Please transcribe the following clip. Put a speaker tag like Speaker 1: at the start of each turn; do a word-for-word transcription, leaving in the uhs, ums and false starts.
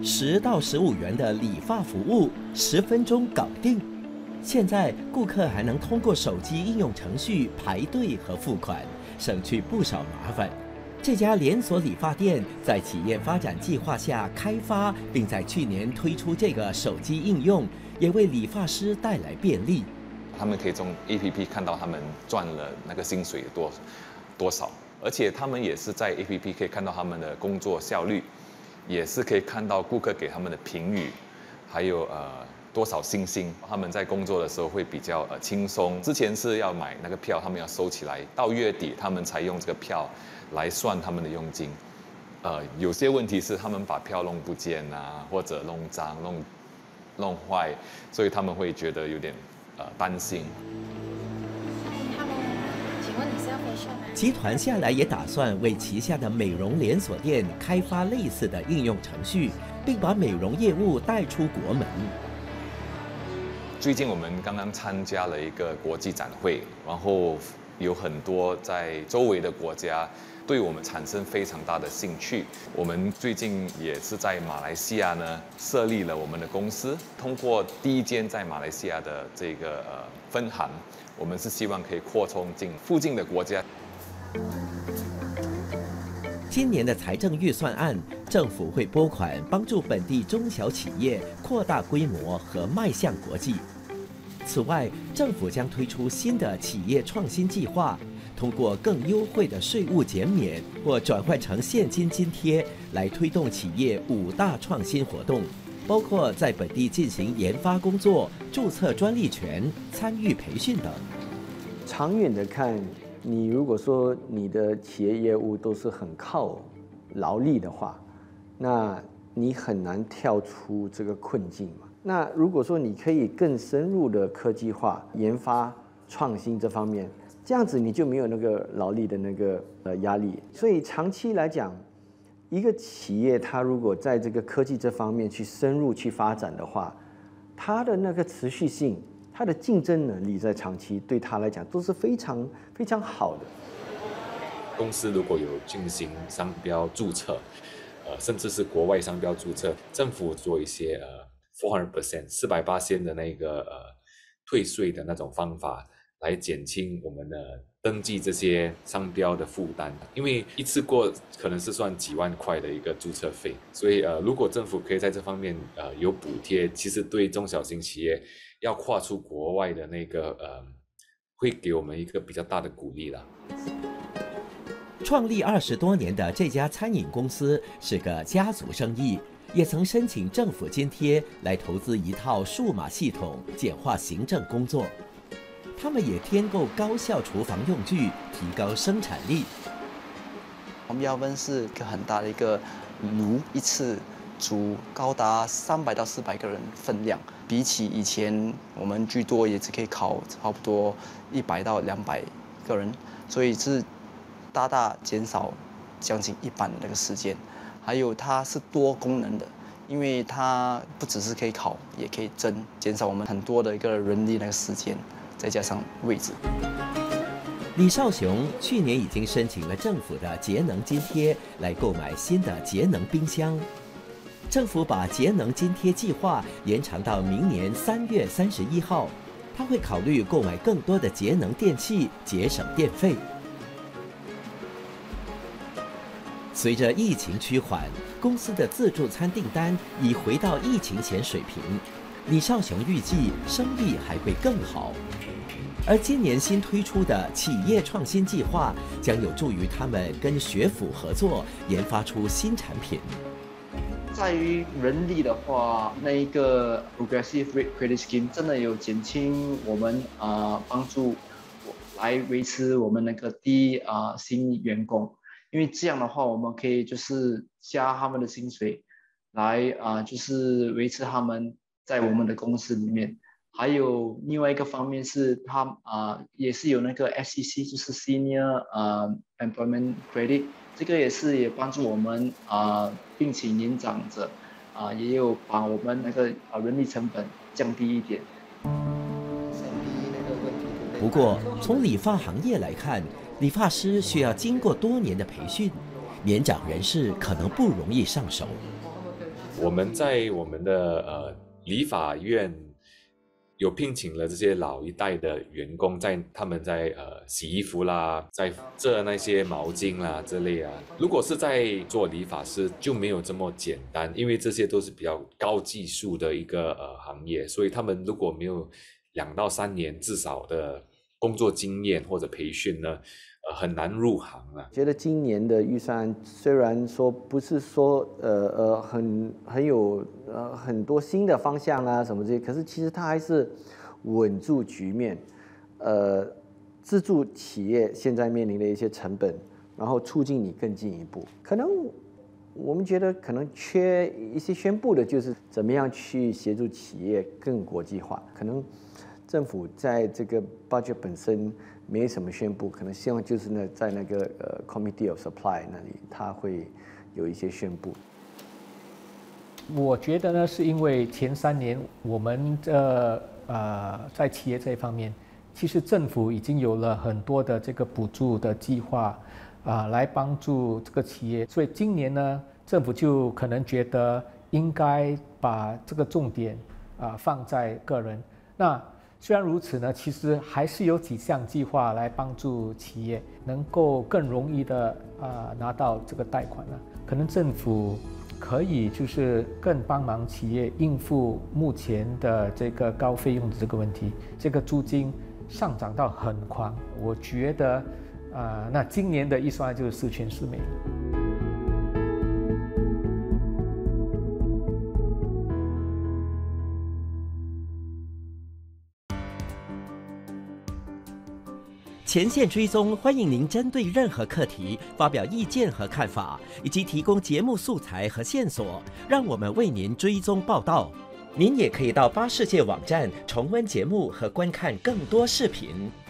Speaker 1: 十到十五元的理发服务，十分钟搞定。现在顾客还能通过手机应用程序排队和付款，省去不少麻烦。这家连锁理发店在企业发展计划下开发，并在去年推出这个手机应用，也为理发师带来便利。
Speaker 2: 他们可以从 A P P 看到他们赚了那个薪水多多少，而且他们也是在 A P P 可以看到他们的工作效率，也是可以看到顾客给他们的评语，还有呃多少星星。他们在工作的时候会比较呃轻松。之前是要买那个票，他们要收起来，到月底他们才用这个票来算他们的佣金。呃，有些问题是他们把票弄不见啊，或者弄脏、弄弄坏，所以他们会觉得有点呃担心。
Speaker 1: 集团下来也打算为旗下的美容连锁店开发类似的应用程序，并把美容业务带出国门。
Speaker 2: 最近我们刚刚参加了一个国际展会，然后有很多在周围的国家对我们产生非常大的兴趣。我们最近也是在马来西亚呢设立了我们的公司，通过第一间在马来西亚的这个呃分行，我们是希望可以扩充进附近的国家。
Speaker 1: 今年的财政预算案，政府会拨款帮助本地中小企业扩大规模和迈向国际。此外，政府将推出新的企业创新计划，通过更优惠的税务减免或转换成现金津贴，来推动企业五大创新活动，包括在本地进行研发工作、注册专利权、参与培训等。
Speaker 3: 长远的看，你如果说你的企业业务都是很靠劳力的话，那你很难跳出这个困境嘛。那如果说你可以更深入的科技化、研发、创新这方面，这样子你就没有那个劳力的那个呃压力。所以长期来讲，一个企业它如果在这个科技这方面去深入去发展的话，它的那个持续性、它的竞争能力在长期对它来讲都是非常非常好的。
Speaker 4: 公司如果有进行商标注册，呃，甚至是国外商标注册，政府做一些呃 four hundred percent 四百八千的那个呃退税的那种方法，来减轻我们的登记这些商标的负担。因为一次过可能是算几万块的一个注册费，所以呃，如果政府可以在这方面呃有补贴，其实对中小型企业要跨出国外的那个呃，会给我们一个比较大的鼓励啦。
Speaker 1: 创立二十多年的这家餐饮公司是个家族生意，也曾申请政府津贴来投资一套数码系统，简化行政工作。他们也添购高效厨房用具，提高生产力。
Speaker 5: 我们要温是一个很大的一个炉，一次煮高达三百到四百个人分量，比起以前我们最多也只可以烤差不多一百到两百个人，所以是大大减少将近一半的那个时间。还有它是多功能的，因为它不只是可以烤，也可以蒸，减少我们很多的一个人力那个时间，再加上位置。
Speaker 1: 李少雄去年已经申请了政府的节能津贴，来购买新的节能冰箱。政府把节能津贴计划延长到明年三月三十一号，他会考虑购买更多的节能电器，节省电费。随着疫情趋缓，公司的自助餐订单已回到疫情前水平。李少雄预计生意还会更好，而今年新推出的企业创新计划将有助于他们跟学府合作，研发出新产品。
Speaker 6: 在于人力的话，那一个 Progressive Rate Credit Scheme 真的有减轻我们啊、呃、帮助来维持我们那个低啊、呃、新员工。因为这样的话，我们可以就是加他们的薪水，来啊、呃，就是维持他们在我们的公司里面。还有另外一个方面是，他啊、呃、也是有那个 S E C， 就是 Senior 呃 Employment Credit， 这个也是也帮助我们啊、呃，并且年长者啊、呃、也有把我们那个啊人力成本降低一点。
Speaker 1: 不过，从理发行业来看，理发师需要经过多年的培训，年长人士可能不容易上手。
Speaker 4: 我们在我们的呃理发院有聘请了这些老一代的员工，在他们在呃洗衣服啦，在折那些毛巾啦之类啊。如果是在做理发师，就没有这么简单，因为这些都是比较高技术的一个呃行业，所以他们如果没有两到三年至少的工作经验或者培训呢，呃很难入行啊。
Speaker 3: 觉得今年的预算虽然说不是说呃呃很很有呃很多新的方向啊什么这些，可是其实它还是稳住局面，呃资助企业现在面临的一些成本，然后促进你更进一步。可能我们觉得可能缺一些宣布的，就是怎么样去协助企业更国际化。可能政府在这个 budget 本身没什么宣布，可能希望就是呢，在那个呃 Committee of Supply 那里，它会有一些宣布。
Speaker 7: 我觉得呢，是因为前三年我们的呃在企业这一方面，其实政府已经有了很多的这个补助的计划啊、呃，来帮助这个企业，所以今年呢，政府就可能觉得应该把这个重点啊、呃、放在个人。那虽然如此呢，其实还是有几项计划来帮助企业能够更容易的啊、呃、拿到这个贷款呢。可能政府可以就是更帮忙企业应付目前的这个高费用的这个问题，这个租金上涨到很狂，我觉得啊、呃，那今年的预算就是十全十美。
Speaker 1: 前线追踪，欢迎您针对任何课题发表意见和看法，以及提供节目素材和线索，让我们为您追踪报道。您也可以到巴士界网站重温节目和观看更多视频。